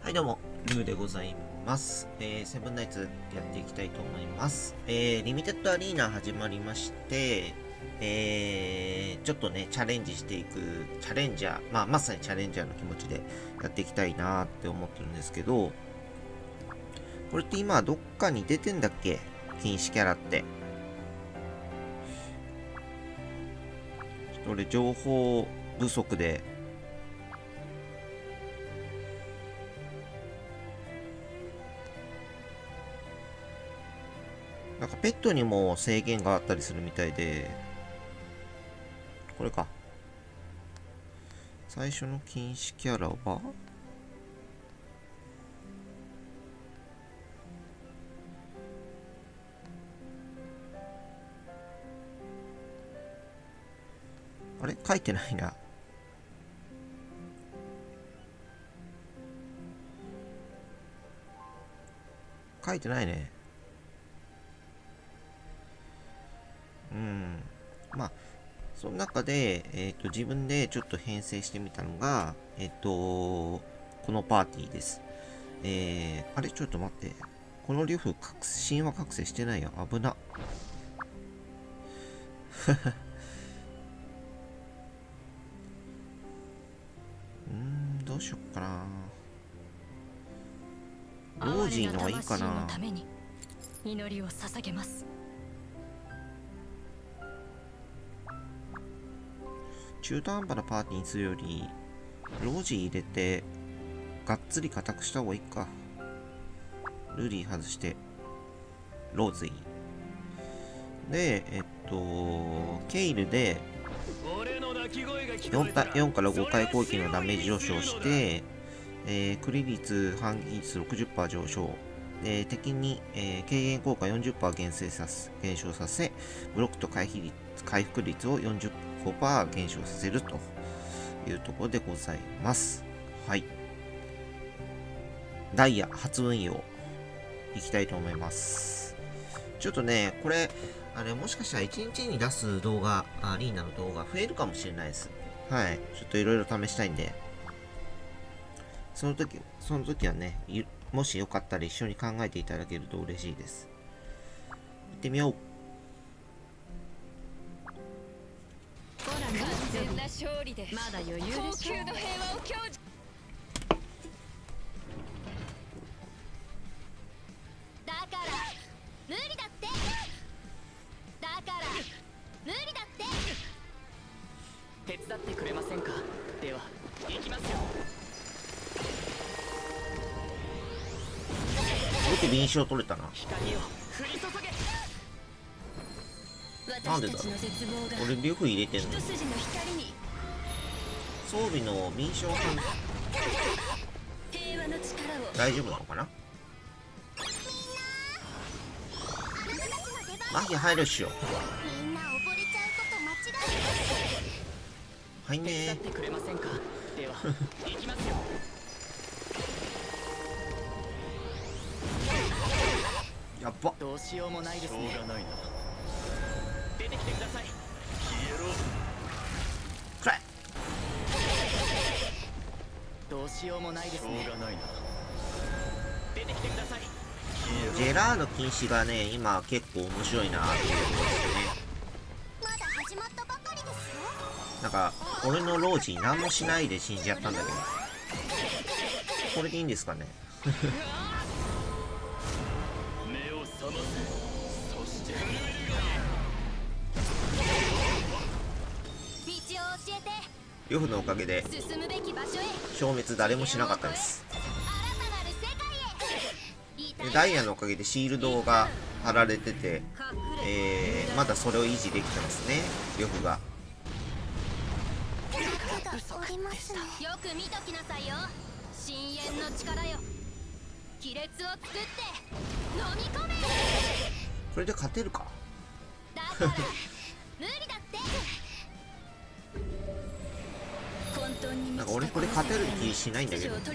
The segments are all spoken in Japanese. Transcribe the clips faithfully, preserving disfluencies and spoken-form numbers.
はいどうも、ルーでございます。えー、セブンナイツやっていきたいと思います。えー、リミテッドアリーナ始まりまして、えー、ちょっとね、チャレンジしていく、チャレンジャー、まあ、まさにチャレンジャーの気持ちでやっていきたいなって思ってるんですけど、これって今どっかに出てんだっけ？禁止キャラって。ちょっと俺情報不足で、なんかペットにも制限があったりするみたいで、これか。最初の禁止キャラはあれ書いてないな。書いてないね。うん。まあ、その中で、えっと、自分でちょっと編成してみたのが、えっと、このパーティーです。えー、あれちょっと待って。このリュフ、神話覚醒してないよ。危な。うーん、どうしよっかな。ロージーのはいいかな。 祈りを捧げます。 中途半端なパーティーにするより、ロージー入れて、がっつり固くした方がいいか。ルリー外して、ローズイ。で、えっと、ケイルで4, たよんからごかい攻撃のダメージ上昇して、えー、クリ率、反撃率 ろくじゅっパーセント 上昇。で敵に、えー、軽減効果 よんじゅっパーセント 減衰させ減少させ、ブロックと回避率回復率を よんじゅうごパーセント 減少させるというところでございます。はい。ダイヤ初運用いきたいと思います。ちょっとね、これ、あれ、もしかしたらいちにちに出す動画、アリーナの動画増えるかもしれないです。はい。ちょっといろいろ試したいんで、その時、その時はね、もしよかったら一緒に考えていただけると嬉しいです。行ってみよう。 完全な勝利でまだ余裕でしょ。高級の平和を享受。だから無理だって。だから無理だって。手伝ってくれませんか。では行きますよ。 よく臨床取れたな。なんでだろう。俺リュフ入れてんの。装備の民将反大丈夫なのかな。マヒ入るっしょ。はいねー。やっば。 どうしようもないですね。しょうがないな。出てきてください。消えろ。 くらえ。 どうしようもないですね。しょうがないな。出てきてください。 ジェラード禁止がね、今結構面白いなっていうところですよね。 まだ始まったばかりですよ。 なんか俺のロージー何もしないで死んじゃったんだけど、これでいいんですかね。呂布のおかげで消滅誰もしなかったです。でダイヤのおかげでシールドが貼られてて、えー、まだそれを維持できてますね、呂布が。 よく見ときなさいよ。深淵の力よ。亀裂を作って飲み込め。 これで勝てるか。 だから無理だって。 なんか俺これ勝てる気しないんだけど。 は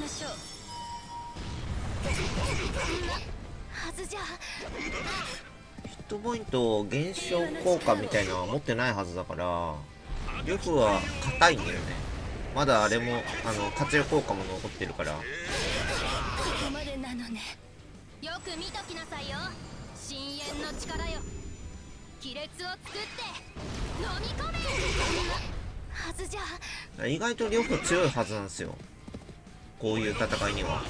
ずじゃ。 ヒットポイント減少効果みたいなのは持ってないはずだから、呂布は硬いんだよね。まだあれもあの活力効果も残ってるから。 こまでなのね。よく見ときなさいよ。深淵の力よ。亀裂を作って飲み込め。はずじゃ。 意外と両方強いはずなんですよ、こういう戦いには。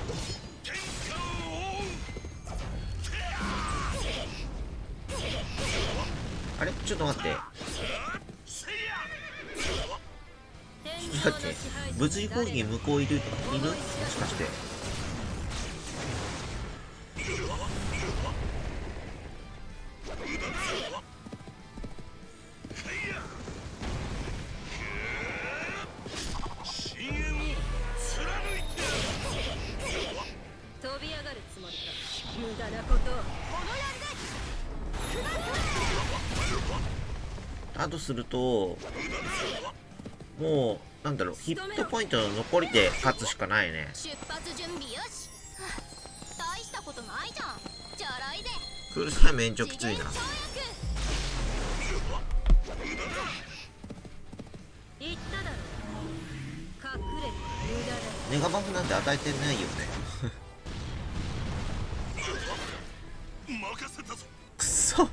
あれちょっと待って、だって物理攻撃向こういるいるもしかして。 飛び上がるつもりか。無駄なことを。 だとするともうなんだろう、ヒットポイントの残りで勝つしかないね。 出発準備よし。大したことないじゃん。じゃらいで。 クールタイム延長きついな。 言っただろ。隠れて無駄だ。 ネガバフなんて与えてないよね。くそ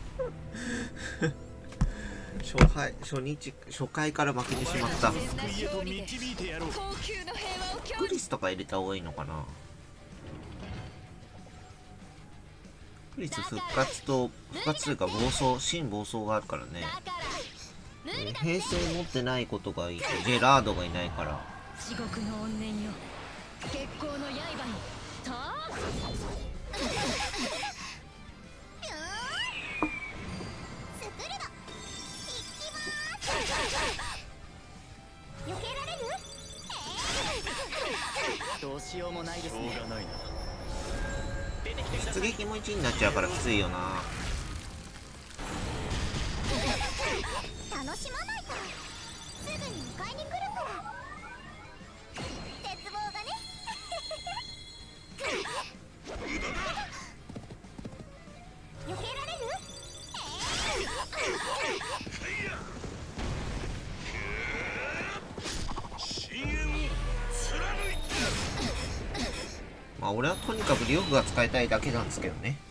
初回初日初回から負けてしまった。クリスとか入れた方がいいのかな。クリス復活と復活というか暴走新暴走があるからね。平成持ってないことがいいとジェラードがいないから。 地獄の怨念よ。月光の刃にた避けられる？ どうしようもないですね。しょうがないな。 出撃もいちになっちゃうからきついよな。 楽しまないとすぐに迎えに来るから。絶望がね。避けられる？ まあ俺はとにかくリオフが使いたいだけなんですけどね。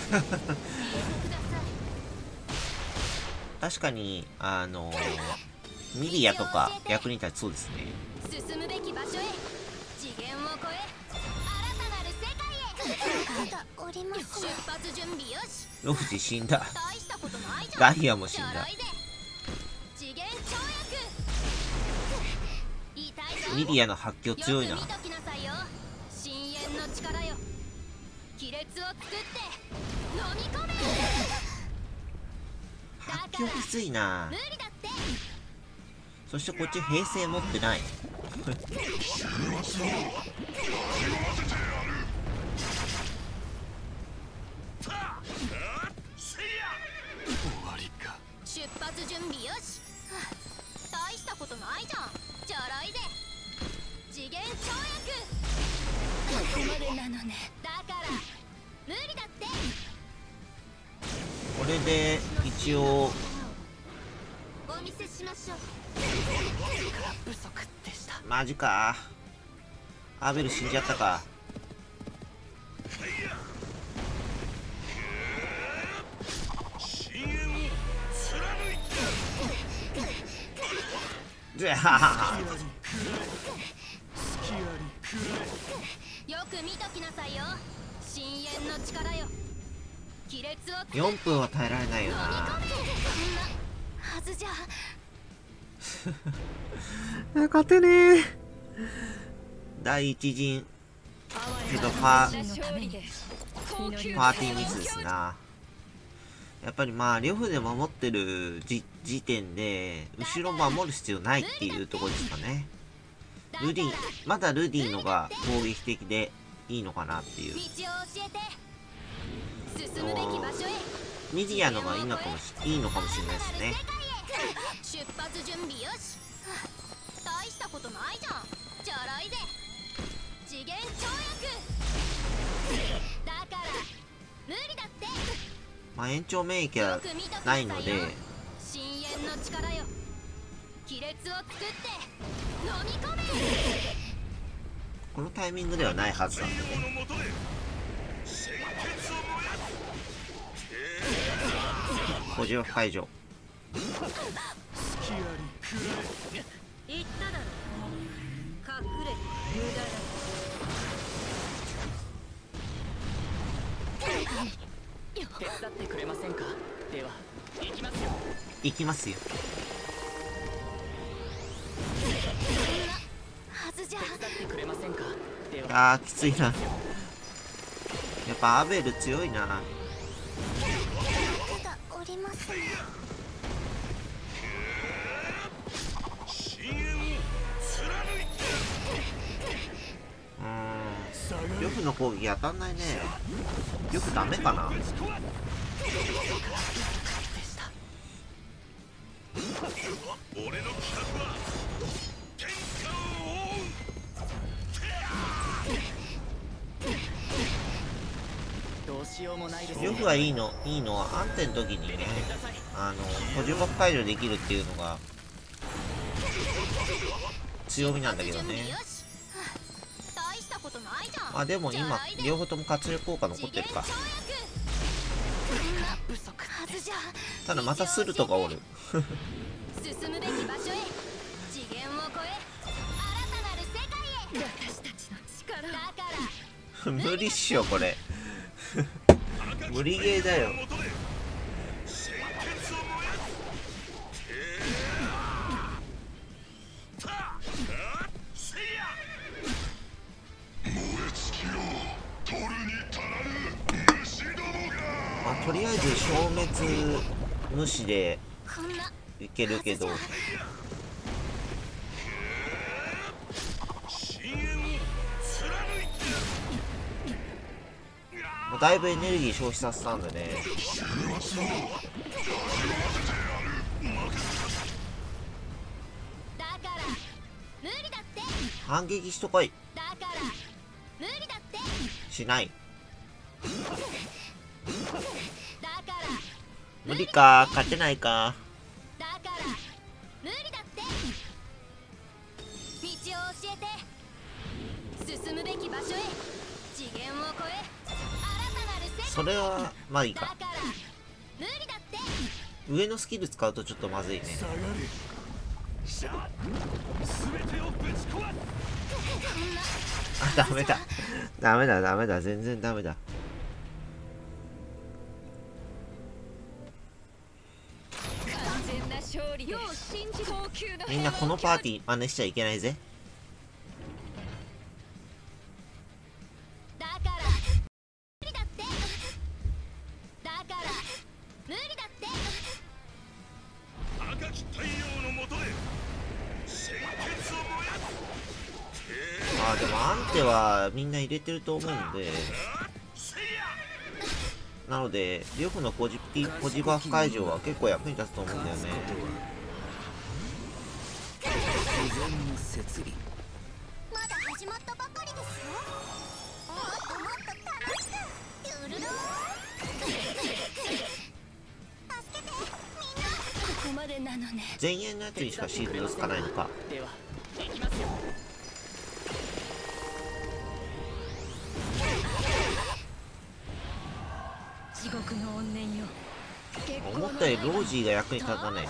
確かにあのー、ミリアとか役に立ちそうですね。 進むべき場所へ。次元を超え新たなる世界へ。おります。出発準備よし。 ロフジ死んだ。 大したことないじゃん。 ガイアも死んだ。 次元跳躍。痛いぞ。 ミリアの発狂強いな。 よく見ときなさいよ。深淵の力よ。亀裂を作って飲み込め。 発狂きついな。 無理だって。 そしてこっち平成持ってない。 出発準備よし。大したことないじゃん。じゃらいで。次元跳躍。ここまでなのね。だから無理だって。 これで一応お見せしましょう。 不足でした。 マジか。アーベル死んじゃったか。じゃあよく見ときなさいよ。深淵の力よ。亀裂をよんぷんは耐えられないよな。 はずじゃ。 勝てねえ。第一陣けどパーパーティーミスですな。やっぱりまあ両夫で守ってる時時点で後ろ守る必要ないっていうところですかね。ルディまだルディのが攻撃的でいいのかなっていう。 道を教えて。進むべき場所へ。 ミディアのがいいのかもしいいのかもしれないですね。 出発準備よし。大したことないじゃん。じゃらいで。次元跳躍。だから無理だって。 まあ延長免疫はないので。 深淵の力よ。亀裂を作って飲み込め。 このタイミングではないはずなんでね。補充解除。 言っただろ隠れ無駄だ。 手伝ってくれませんか。では行きますよ。 行きますよ。 はずじゃ。 手伝ってくれませんか。ではあーきついな。やっぱアベル強いな。 手がおりますね。 うーん、呂布の攻撃当たんないね。呂布ダメかな。 どうしようもないです。 呂布はいいのいいのは安定の時にね、あの補充爆解除できるっていうのが強みなんだけどね。 大したことないじゃん。 あでも今両方とも活力効果残ってるか。 はずじゃ。 ただまたスルトがおる。 進むべき場所へ。次元を超え新たなる世界へ。私たちの力だから無理っしょこれ。無理ゲーだよ。まあ、とりあえず消滅無視でこんないけるけど、もうだいぶエネルギー消費させたんでね。 だから無理だって。 反撃しとこい。 だから無理だって。 しない。 だから無理か、勝てないか。 だから無理だって。道を教えて。進むべき場所へ。次元を超え新たなる世界へ。 それはまあいいか。 だから無理だって。 上のスキル使うとちょっとまずいね。あ、ダメだ。ダメだ、ダメだ、全然ダメだ。 完全な勝利。よう信じ高級のみんなこのパーティー真似しちゃいけないぜ。 だから無理だって。だから無理だって。 赤き太陽の下で鮮血を燃やあーでもアンテはみんな入れてると思うんで、なので呂布のポジティポジバフ解除は結構役に立つと思うんだよね。 まだ始まったばかりですよ。もっともっと楽しくゆるるー。助けてみんな。ここまでなのね。 前衛のやつにしかシールドつかないのか。 では行きますよ。 地獄の怨念よ。 思ったよりロージーが役に立たない。 力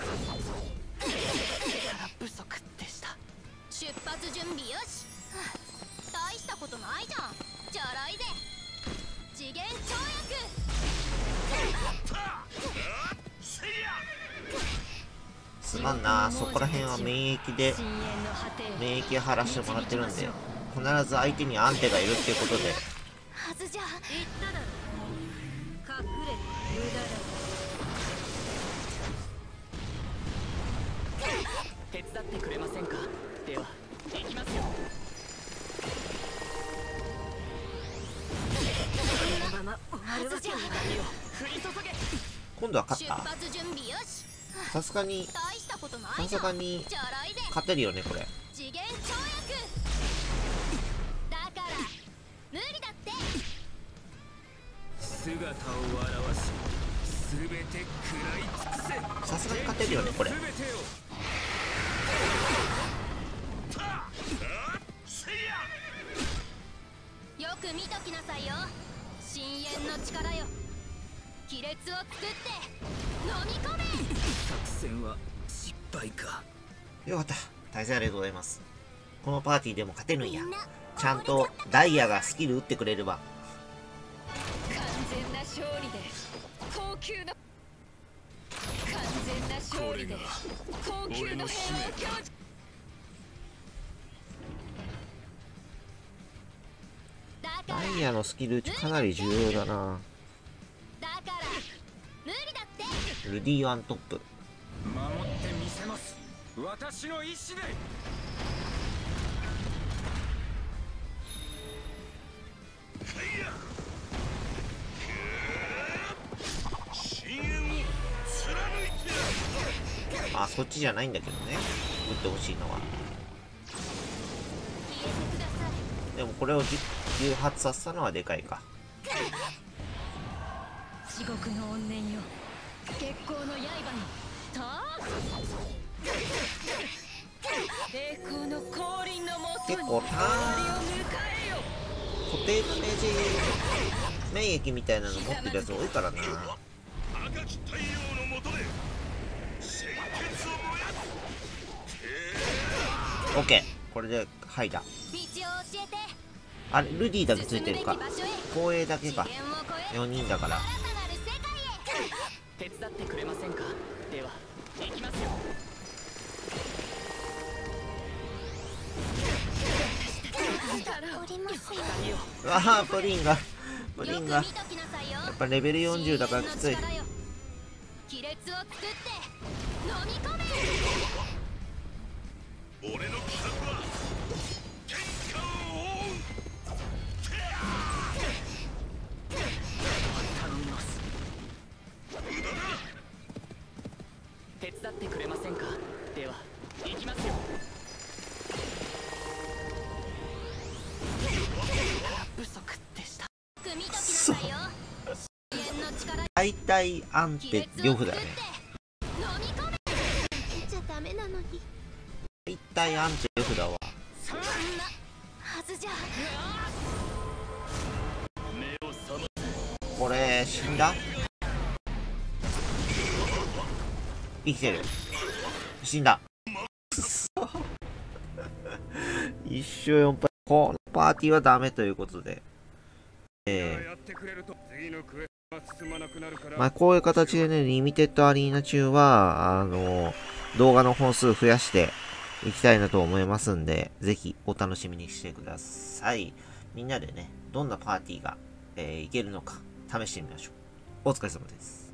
不足でした。 出発準備よし。はあ大したことないじゃん。じゃらいぜ。次元跳躍。 すまんな、そこら辺は免疫で深淵の果てよ。 免疫張らしてもらってるんで、必ず相手にアンテがいるっていうことで。 はずじゃ。言っただろ。隠れ無駄手伝ってくれませんか。では行きますよ。 だ。このまま終わるわけには。 降り注げ。 今度は勝出った。 発準備よし。 さすがに大したことないさじゃん。 すがにじゃらいぜ。 勝てるよねこれ。 次元跳躍。だから無理だって。 姿を現し全て食らい尽くせ。 さすがに勝てるよねこれ。 全てをく見ときなさいよ。深淵の力よ、亀裂を作って飲み込め。 作戦は失敗か。 よかった。大勢ありがとうございます。このパーティーでも勝てるんや。ちゃんとダイヤがスキル打ってくれれば。 完全な勝利で高級の完全な勝利で高級の平和を享受。 ダイヤのスキルかなり重要だな。 だから無理だって。 ルディワントップ。 守ってみせます。私の意志で。 あ、そっちじゃないんだけどね、打ってほしいのは。 消えてください。 でもこれを誘発させたのはでかいか。 地獄の怨念よ、月光の刃にターン。栄光の降臨のもとに結構ターン終わりを迎えよ。 固定ダメージ免疫みたいなの持ってるやつ多いからな。 赤き太陽の下で鮮血を燃やす。 オッケー、これでハイだ。 道を教えて。 あれ、ルディだけついてるか。 進むべき場所へ。 光栄だけか。 次元を超えよにんだから。 新たなる世界へ。 手伝ってくれませんか。では行きますよ。 おりますよ。 うわあ、プリンがプリンがよく見ときなさいよ。 やっぱレベルよんじゅうだからきつい。 深淵の力よ、亀裂を作って飲み込め。 俺の気迫は天下を覆う。頼みます。無駄だ。手伝ってくれませんか。では行きますよ。不足でした。 よく見ときなさいよ。深淵の力よ、 大体アンテ両夫だよね。 飲み込め。じゃダメなのに。 大体アンテ両夫だわ。 そんなはずじゃ。 目を覚まこれ死んだ。生きてる。死んだ。くそ一勝よん敗。このパーティーはダメということで、えやってくれると次のクエストが進まなくなるから。 ー、まあこういう形でね、リミテッドアリーナ中はあの動画の本数増やしていきたいなと思いますんで、ぜひお楽しみにしてください。みんなでね、どんなパーティーが、えーいけるのか試してみましょう。お疲れ様です。